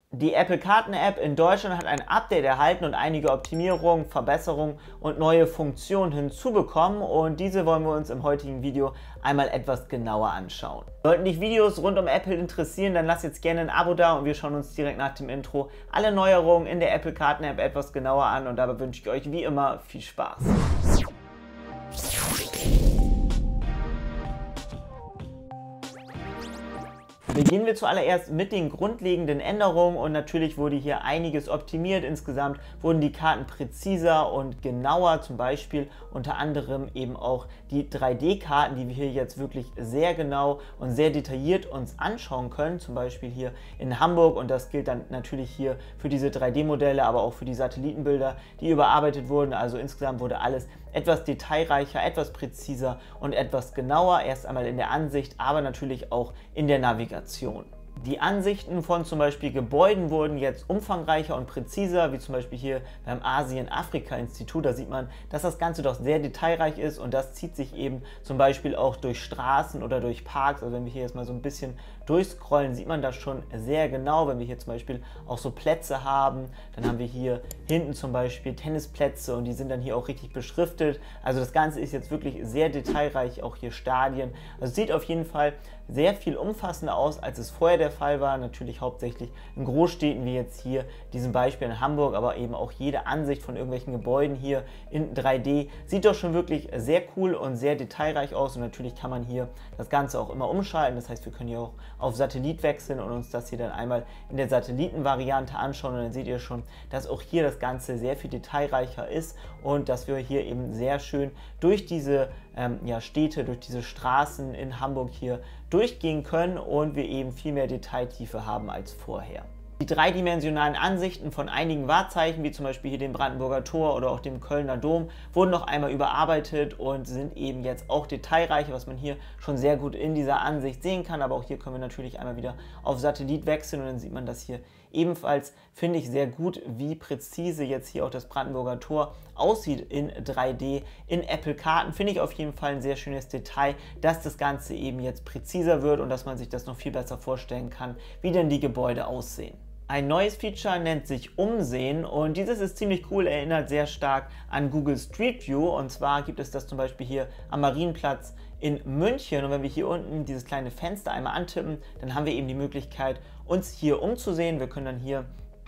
Die Apple Karten-App in Deutschland hat ein Update erhalten und einige Optimierungen, Verbesserungen und neue Funktionen hinzubekommen, und diese wollen wir uns im heutigen Video einmal etwas genauer anschauen. Sollten dich Videos rund um Apple interessieren, dann lass jetzt gerne ein Abo da und wir schauen uns direkt nach dem Intro alle Neuerungen in der Apple Karten-App etwas genauer an, und dabei wünsche ich euch wie immer viel Spaß. Beginnen wir zuallererst mit den grundlegenden Änderungen, und natürlich wurde hier einiges optimiert. Insgesamt wurden die Karten präziser und genauer, zum Beispiel unter anderem eben auch die 3D-Karten, die wir hier jetzt wirklich sehr genau und sehr detailliert uns anschauen können, zum Beispiel hier in Hamburg, und das gilt dann natürlich hier für diese 3D-Modelle, aber auch für die Satellitenbilder, die überarbeitet wurden. Also insgesamt wurde alles etwas detailreicher, etwas präziser und etwas genauer, erst einmal in der Ansicht, aber natürlich auch in der Navigation. Die Ansichten von zum Beispiel Gebäuden wurden jetzt umfangreicher und präziser, wie zum Beispiel hier beim Asien-Afrika-Institut. Da sieht man, dass das Ganze doch sehr detailreich ist, und das zieht sich eben zum Beispiel auch durch Straßen oder durch Parks. Also wenn wir hier jetzt mal so ein bisschen durchscrollen, sieht man das schon sehr genau. Wenn wir hier zum Beispiel auch so Plätze haben, dann haben wir hier hinten zum Beispiel Tennisplätze, und die sind dann hier auch richtig beschriftet. Also das Ganze ist jetzt wirklich sehr detailreich, auch hier Stadien. Also es sieht auf jeden Fall sehr viel umfassender aus, als es vorher der Fall war. Natürlich hauptsächlich in Großstädten, wie jetzt hier diesem Beispiel in Hamburg, aber eben auch jede Ansicht von irgendwelchen Gebäuden hier in 3D sieht doch schon wirklich sehr cool und sehr detailreich aus. Und natürlich kann man hier das Ganze auch immer umschalten. Das heißt, wir können hier auch auf Satellit wechseln und uns das hier dann einmal in der Satellitenvariante anschauen, und dann seht ihr schon, dass auch hier das Ganze sehr viel detailreicher ist und dass wir hier eben sehr schön durch diese Städte, durch diese Straßen in Hamburg hier durchgehen können und wir eben viel mehr Detailtiefe haben als vorher. Die dreidimensionalen Ansichten von einigen Wahrzeichen, wie zum Beispiel hier dem Brandenburger Tor oder auch dem Kölner Dom, wurden noch einmal überarbeitet und sind eben jetzt auch detailreicher, was man hier schon sehr gut in dieser Ansicht sehen kann. Aber auch hier können wir natürlich einmal wieder auf Satellit wechseln, und dann sieht man das hier ebenfalls, finde ich, sehr gut, wie präzise jetzt hier auch das Brandenburger Tor aussieht in 3D. In Apple Karten finde ich auf jeden Fall ein sehr schönes Detail, dass das Ganze eben jetzt präziser wird und dass man sich das noch viel besser vorstellen kann, wie denn die Gebäude aussehen. Ein neues Feature nennt sich Umsehen, und dieses ist ziemlich cool, erinnert sehr stark an Google Street View, und zwar gibt es das zum Beispiel hier am Marienplatz in München, und wenn wir hier unten dieses kleine Fenster einmal antippen, dann haben wir eben die Möglichkeit, uns hier umzusehen. Wir können dann hier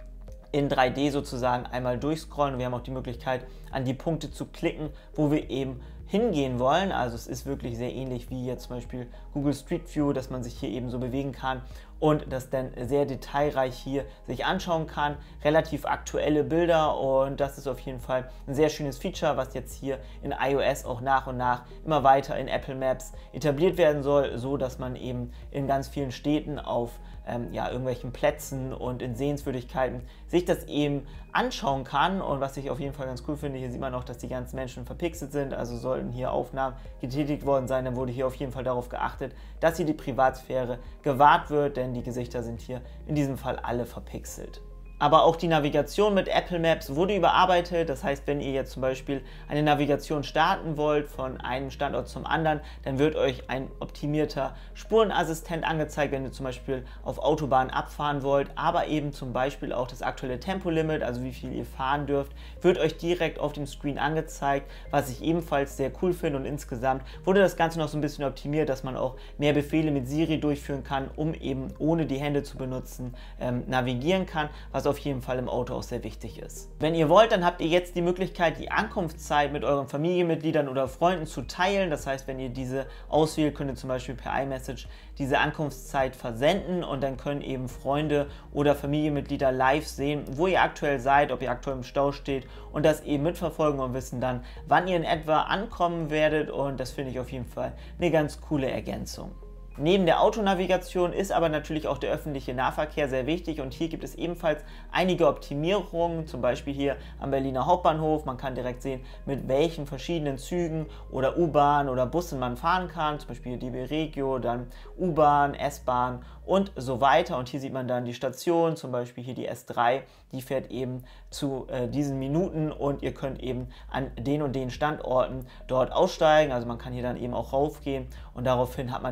in 3D sozusagen einmal durchscrollen, und wir haben auch die Möglichkeit, an die Punkte zu klicken, wo wir eben hingehen wollen. Also es ist wirklich sehr ähnlich wie jetzt zum Beispiel Google Street View, dass man sich hier eben so bewegen kann und das dann sehr detailreich hier sich anschauen kann. Relativ aktuelle Bilder, und das ist auf jeden Fall ein sehr schönes Feature, was jetzt hier in iOS auch nach und nach immer weiter in Apple Maps etabliert werden soll, so dass man eben in ganz vielen Städten auf irgendwelchen Plätzen und in Sehenswürdigkeiten sich das eben anschauen kann. Und was ich auf jeden Fall ganz cool finde, hier sieht man auch, dass die ganzen Menschen verpixelt sind, also sollten hier Aufnahmen getätigt worden sein, dann wurde hier auf jeden Fall darauf geachtet, dass hier die Privatsphäre gewahrt wird, denn die Gesichter sind hier in diesem Fall alle verpixelt. Aber auch die Navigation mit Apple Maps wurde überarbeitet. Das heißt, wenn ihr jetzt zum Beispiel eine Navigation starten wollt von einem Standort zum anderen, dann wird euch ein optimierter Spurenassistent angezeigt, wenn ihr zum Beispiel auf Autobahnen abfahren wollt, aber eben zum Beispiel auch das aktuelle Tempolimit, also wie viel ihr fahren dürft, wird euch direkt auf dem Screen angezeigt, was ich ebenfalls sehr cool finde, und insgesamt wurde das Ganze noch so ein bisschen optimiert, dass man auch mehr Befehle mit Siri durchführen kann, um eben ohne die Hände zu benutzen navigieren kann, was auf jeden Fall im Auto auch sehr wichtig ist. Wenn ihr wollt, dann habt ihr jetzt die Möglichkeit, die Ankunftszeit mit euren Familienmitgliedern oder Freunden zu teilen. Das heißt, wenn ihr diese auswählt, könnt ihr zum Beispiel per iMessage diese Ankunftszeit versenden, und dann können eben Freunde oder Familienmitglieder live sehen, wo ihr aktuell seid, ob ihr aktuell im Stau steht, und das eben mitverfolgen und wissen dann, wann ihr in etwa ankommen werdet, und das finde ich auf jeden Fall eine ganz coole Ergänzung. Neben der Autonavigation ist aber natürlich auch der öffentliche Nahverkehr sehr wichtig, und hier gibt es ebenfalls einige Optimierungen, zum Beispiel hier am Berliner Hauptbahnhof. Man kann direkt sehen, mit welchen verschiedenen Zügen oder U-Bahn oder Bussen man fahren kann, zum Beispiel DB Regio, dann U-Bahn, S-Bahn und so weiter. Und hier sieht man dann die Station, zum Beispiel hier die S3, die fährt eben zu diesen Minuten, und ihr könnt eben an den und den Standorten dort aussteigen. Also man kann hier dann eben auch raufgehen, und daraufhin hat man dann hier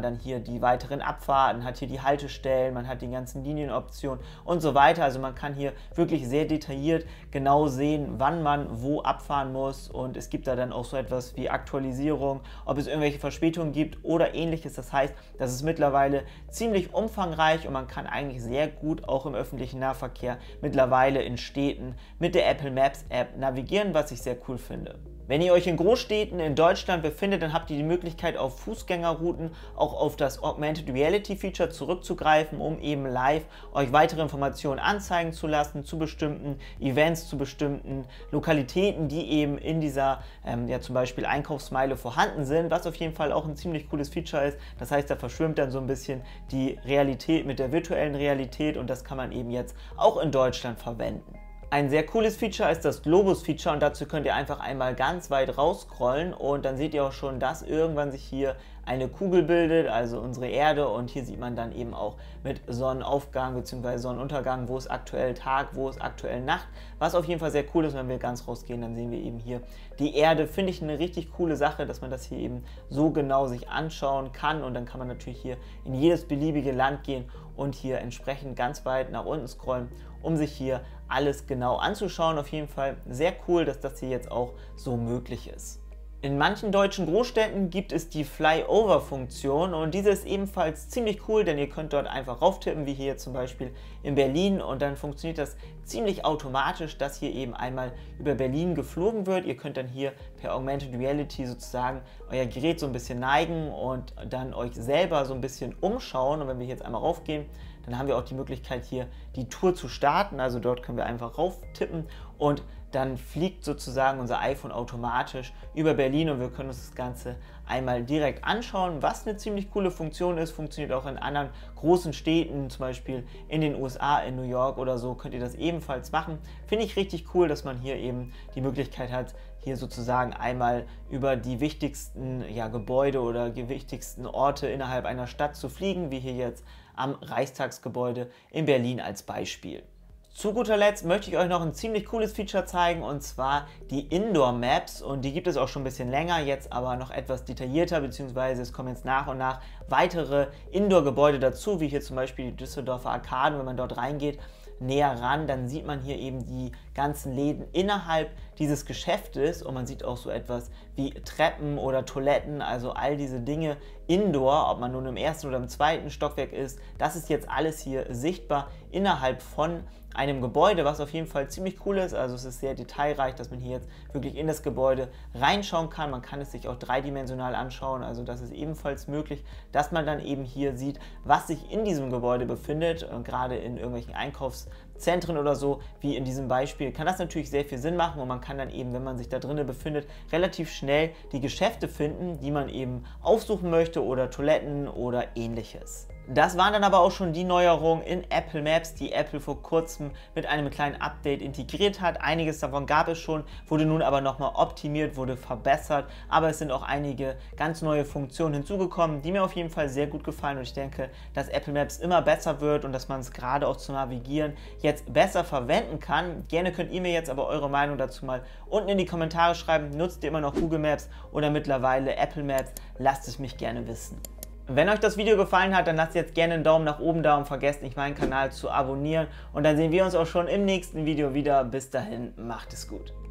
die weiteren Abfahrten, hat hier die Haltestellen, man hat die ganzen Linienoptionen und so weiter. Also man kann hier wirklich sehr detailliert genau sehen, wann man wo abfahren muss, und es gibt da dann auch so etwas wie Aktualisierung, ob es irgendwelche Verspätungen gibt oder ähnliches. Das heißt, das ist mittlerweile ziemlich umfangreich und man kann eigentlich sehr gut auch im öffentlichen Nahverkehr mittlerweile in Städten mit der Apple Maps App navigieren, was ich sehr cool finde. Wenn ihr euch in Großstädten in Deutschland befindet, dann habt ihr die Möglichkeit, auf Fußgängerrouten auch auf das Augmented Reality Feature zurückzugreifen, um eben live euch weitere Informationen anzeigen zu lassen zu bestimmten Events, zu bestimmten Lokalitäten, die eben in dieser ja, zum Beispiel Einkaufsmeile vorhanden sind, was auf jeden Fall auch ein ziemlich cooles Feature ist. Das heißt, da verschwimmt dann so ein bisschen die Realität mit der virtuellen Realität, und das kann man eben jetzt auch in Deutschland verwenden. Ein sehr cooles Feature ist das Globus-Feature, und dazu könnt ihr einfach einmal ganz weit rausscrollen und dann seht ihr auch schon, dass irgendwann sich hier eine Kugel bildet, also unsere Erde, und hier sieht man dann eben auch mit Sonnenaufgang bzw. Sonnenuntergang, wo ist aktuell Tag, wo ist aktuell Nacht, was auf jeden Fall sehr cool ist. Wenn wir ganz rausgehen, dann sehen wir eben hier die Erde. Finde ich eine richtig coole Sache, dass man das hier eben so genau sich anschauen kann, und dann kann man natürlich hier in jedes beliebige Land gehen und hier entsprechend ganz weit nach unten scrollen, um sich hier alles genau anzuschauen. Auf jeden Fall sehr cool, dass das hier jetzt auch so möglich ist. In manchen deutschen Großstädten gibt es die Flyover-Funktion, und diese ist ebenfalls ziemlich cool, denn ihr könnt dort einfach rauftippen, wie hier zum Beispiel in Berlin, und dann funktioniert das ziemlich automatisch, dass hier eben einmal über Berlin geflogen wird. Ihr könnt dann hier per Augmented Reality sozusagen euer Gerät so ein bisschen neigen und dann euch selber so ein bisschen umschauen, und wenn wir jetzt einmal raufgehen, dann haben wir auch die Möglichkeit, hier die Tour zu starten. Also dort können wir einfach rauf tippen und dann fliegt sozusagen unser iPhone automatisch über Berlin, und wir können uns das Ganze einmal direkt anschauen, was eine ziemlich coole Funktion ist. Funktioniert auch in anderen großen Städten, zum Beispiel in den USA, in New York oder so, könnt ihr das ebenfalls machen. Finde ich richtig cool, dass man hier eben die Möglichkeit hat, hier sozusagen einmal über die wichtigsten Gebäude oder die wichtigsten Orte innerhalb einer Stadt zu fliegen, wie hier jetzt am Reichstagsgebäude in Berlin als Beispiel. Zu guter Letzt möchte ich euch noch ein ziemlich cooles Feature zeigen, und zwar die Indoor Maps, und die gibt es auch schon ein bisschen länger, jetzt aber noch etwas detaillierter, beziehungsweise es kommen jetzt nach und nach weitere Indoor-Gebäude dazu, wie hier zum Beispiel die Düsseldorfer Arkaden. Wenn man dort reingeht, näher ran, dann sieht man hier eben die ganzen Läden innerhalb dieses Geschäftes, und man sieht auch so etwas wie Treppen oder Toiletten, also all diese Dinge indoor, ob man nun im ersten oder im zweiten Stockwerk ist, das ist jetzt alles hier sichtbar innerhalb von einem Gebäude, was auf jeden Fall ziemlich cool ist. Also es ist sehr detailreich, dass man hier jetzt wirklich in das Gebäude reinschauen kann. Man kann es sich auch dreidimensional anschauen, also das ist ebenfalls möglich, dass man dann eben hier sieht, was sich in diesem Gebäude befindet. Und gerade in irgendwelchen Einkaufszentren oder so, wie in diesem Beispiel, kann das natürlich sehr viel Sinn machen, und man kann dann eben, wenn man sich da drinnen befindet, relativ schnell die Geschäfte finden, die man eben aufsuchen möchte, oder Toiletten oder ähnliches. Das waren dann aber auch schon die Neuerungen in Apple Maps, die Apple vor kurzem mit einem kleinen Update integriert hat. Einiges davon gab es schon, wurde nun aber nochmal optimiert, wurde verbessert, aber es sind auch einige ganz neue Funktionen hinzugekommen, die mir auf jeden Fall sehr gut gefallen, und ich denke, dass Apple Maps immer besser wird und dass man es gerade auch zum Navigieren jetzt besser verwenden kann. Gerne könnt ihr mir jetzt aber eure Meinung dazu mal unten in die Kommentare schreiben. Nutzt ihr immer noch Google Maps oder mittlerweile Apple Maps? Lasst es mich gerne wissen. Wenn euch das Video gefallen hat, dann lasst jetzt gerne einen Daumen nach oben da und vergesst nicht, meinen Kanal zu abonnieren. Und dann sehen wir uns auch schon im nächsten Video wieder. Bis dahin, macht es gut.